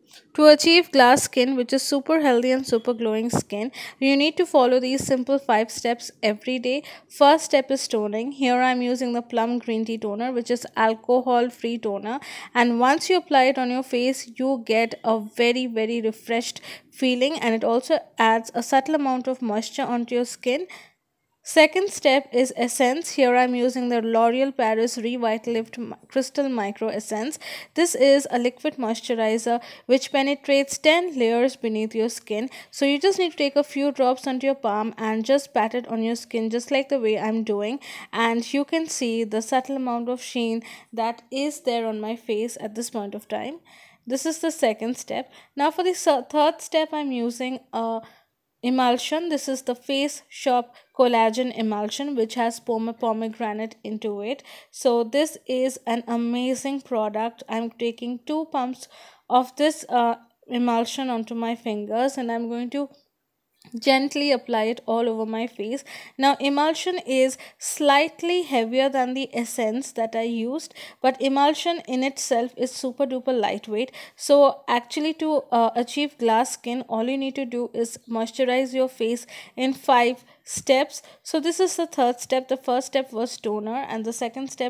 To achieve glass skin, which is super healthy and super glowing skin, you need to follow these simple 5 steps every day. First step is toning. Here I'm using the Plum Green Tea Toner, which is alcohol free toner. And once you apply it on your face, you get a very refreshed feeling, and it also adds a subtle amount of moisture onto your skin. Second step is essence. Here I'm using the L'Oreal Paris Revitalift Crystal Micro Essence. This is a liquid moisturizer which penetrates 10 layers beneath your skin. So you just need to take a few drops onto your palm and just pat it on your skin just like the way I'm doing. And you can see the subtle amount of sheen that is there on my face at this point of time. This is the second step. Now for the third step, I'm using a emulsion. This is the Face Shop collagen emulsion which has pomegranate into it. So this is an amazing product. I'm taking 2 pumps of this emulsion onto my fingers, and I'm going to gently apply it all over my face. Now emulsion is slightly heavier than the essence that I used, but emulsion in itself is super duper lightweight. So actually to achieve glass skin, all you need to do is moisturize your face in 5 steps. So this is the third step. The first step was toner, and the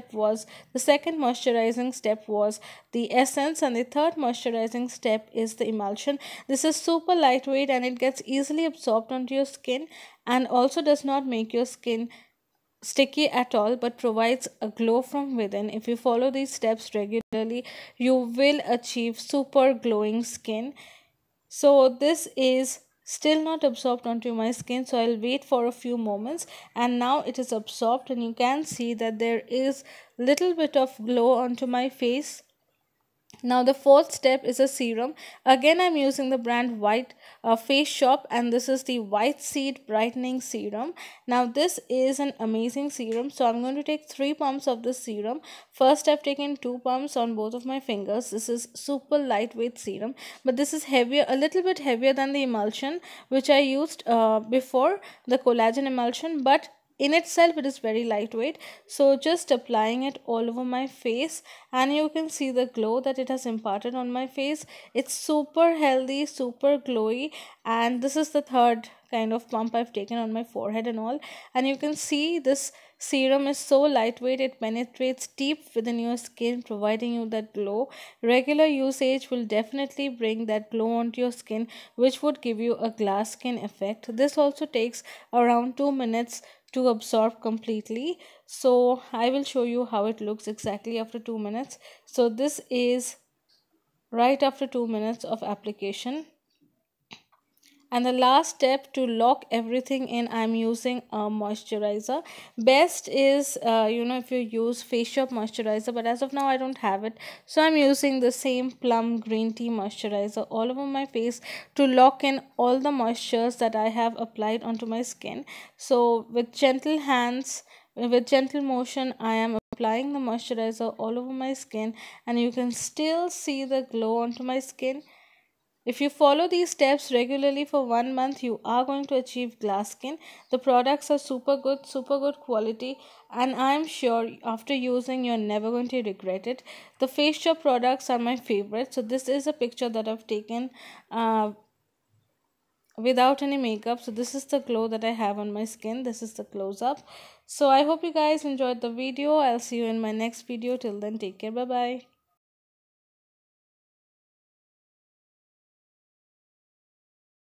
second moisturizing step was the essence, and the third moisturizing step is the emulsion. This is super lightweight and it gets easily absorbed onto your skin, and also does not make your skin sticky at all, but provides a glow from within. If you follow these steps regularly, you will achieve super glowing skin. So this is still not absorbed onto my skin, so I'll wait for a few moments, and now it is absorbed, and you can see that there is little bit of glow onto my face. Now the fourth step is a serum. Again I'm using the brand White Face Shop, and this is the White Seed Brightening Serum. Now this is an amazing serum, so I'm going to take 3 pumps of this serum. First I've taken 2 pumps on both of my fingers. This is super lightweight serum, but this is heavier, a little bit heavier than the emulsion which I used before, the collagen emulsion, but in itself it is very lightweight. So just applying it all over my face, and you can see the glow that it has imparted on my face. It's super healthy, super glowy, and this is the third kind of pump I've taken on my forehead and all. And you can see this serum is so lightweight, it penetrates deep within your skin, providing you that glow. Regular usage will definitely bring that glow onto your skin, which would give you a glass skin effect. This also takes around 2 minutes to absorb completely. So I will show you how it looks exactly after 2 minutes. So this is right after 2 minutes of application. And the last step, to lock everything in, I'm using a moisturizer. Best is if you use Face Shop moisturizer, but as of now I don't have it, so I'm using the same Plum Green Tea moisturizer all over my face to lock in all the moistures that I have applied onto my skin. So with gentle hands, with gentle motion, I am applying the moisturizer all over my skin, and you can still see the glow onto my skin. If you follow these steps regularly for 1 month, you are going to achieve glass skin. The products are super good quality, and I'm sure after using you're never going to regret it. The Face Shop products are my favorite. So this is a picture that I've taken without any makeup. So this is the glow that I have on my skin. This is the close up. So I hope you guys enjoyed the video. I'll see you in my next video. Till then, take care. Bye bye.